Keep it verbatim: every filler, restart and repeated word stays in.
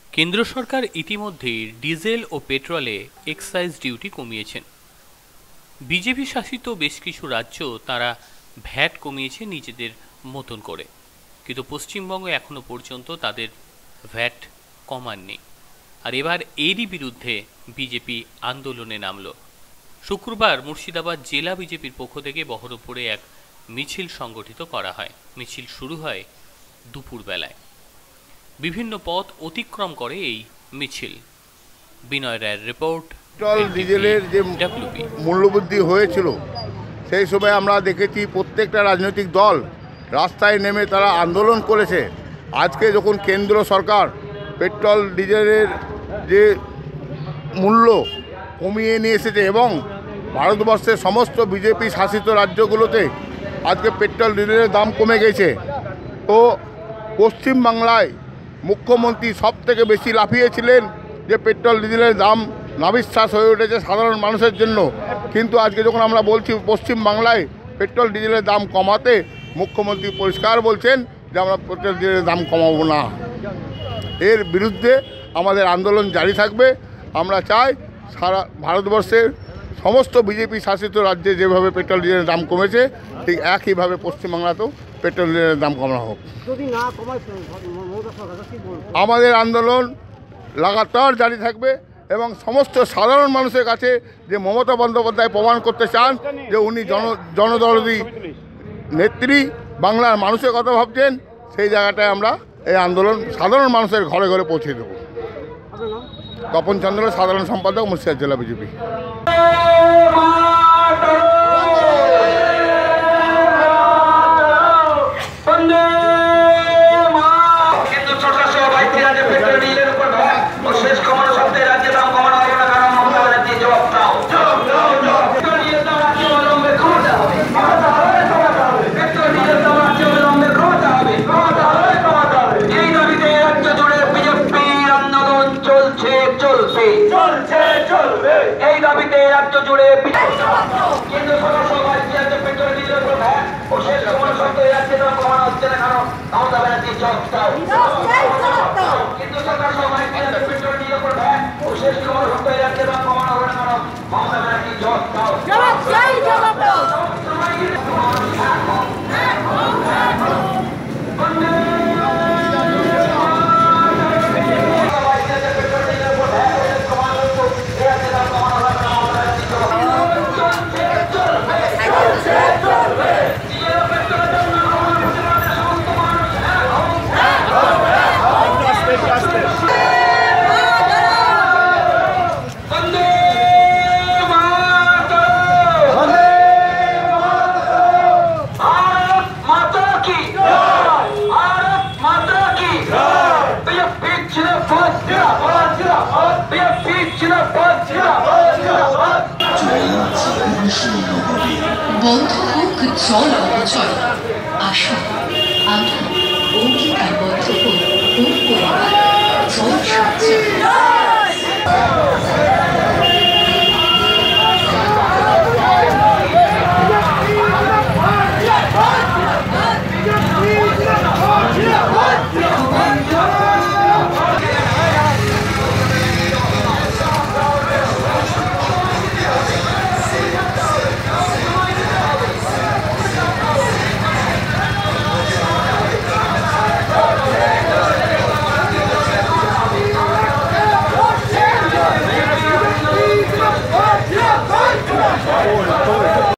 কেন্দ্র সরকার ইতিমধ্যেই ডিজেল ও পেট্রোলে এক্সাইজ ডিউটি কমিয়েছেন। বিজেপি শাসিত বেশ কিছু রাজ্য তারা ভ্যাট কমিয়েছে নিজেদের মতন করে, কিন্তু পশ্চিমবঙ্গ এখনো পর্যন্ত তাদের ভ্যাট কমাননি। আর এবার এরই বিরুদ্ধে বিজেপি আন্দোলনে নামল। শুক্রবার মুর্শিদাবাদ জেলা বিজেপির পক্ষ থেকে বহরমপুরে এক মিছিল সংগঠিত করা হয়। মিছিল শুরু হয় দুপুরবেলায়। বিভিন্ন পথ অতিক্রম করে এই মিছিল। বিনয় রায়ের রিপোর্ট। পেট্রোল ডিজেলের যে মূল্যবৃদ্ধি হয়েছিল সেই সময় আমরা দেখেছি প্রত্যেকটা রাজনৈতিক দল রাস্তায় নেমে তারা আন্দোলন করেছে। আজকে যখন কেন্দ্র সরকার পেট্রোল ডিজেলের যে মূল্য কমিয়ে নিয়ে এসেছে এবং ভারতবর্ষের সমস্ত বিজেপি শাসিত রাজ্যগুলোতে আজকে পেট্রোল ডিজেলের দাম কমে গেছে, তো পশ্চিমবাংলায় মুখ্যমন্ত্রী সব থেকে বেশি লাফিয়েছিলেন যে পেট্রোল ডিজেলের দাম নাবিশ্বাস হয়ে উঠেছে সাধারণ মানুষের জন্য। কিন্তু আজকে যখন আমরা বলছি পশ্চিমবাংলায় পেট্রোল ডিজেলের দাম কমাতে, মুখ্যমন্ত্রী পরিষ্কার বলছেন যে আমরা পেট্রোল ডিজেলের দাম কমাবো না। এর বিরুদ্ধে আমাদের আন্দোলন জারি থাকবে। আমরা চাই সারা ভারতবর্ষের সমস্ত বিজেপি শাসিত রাজ্যে যেভাবে পেট্রোল ডিজেলের দাম কমেছে ঠিক একইভাবে পশ্চিমবাংলাতেও পেট্রোল ডিজেলের দাম কমানো হোক। আমাদের আন্দোলন লাগাতার জারি থাকবে এবং সমস্ত সাধারণ মানুষের কাছে যে মমতা বন্দ্যোপাধ্যায় প্রমাণ করতে চান যে উনি জন জনদরদী নেত্রী, বাংলার মানুষের কথা ভাবছেন, সেই জায়গাটায় আমরা এই আন্দোলন সাধারণ মানুষের ঘরে ঘরে পৌঁছে দেব। তপন চন্দ্র, সাধারণ সম্পাদক, মুর্শিদাবাদ জেলা বিজেপি। এই দাবিতে রাজ্য জুড়ে কেন্দ্র সরকার সবাই পেট্রোল ডিজেলের উপর ভ্যাট ও শেষ কমানো সত্ত্বেও রাজ্যে দাম কমানো হচ্ছে না কারণ মমতা ব্যানার্জি জবাব দাও। কেন্দ্র সরকার সবাই পেট্রোল ডিজেলের উপর ভ্যাট ও শেষ কমানো সত্ত্বেও রাজ্যে দাম কমানো হবে না কারণ মমতা ব্যানার্জি জবাব দাও। জবাব চাই, জবাব দাও। বন্ধ হোক জল অপচয়, আসুন আমরা অঙ্গীকারবদ্ধ হই পরিবার জল সঞ্চয়। Forward.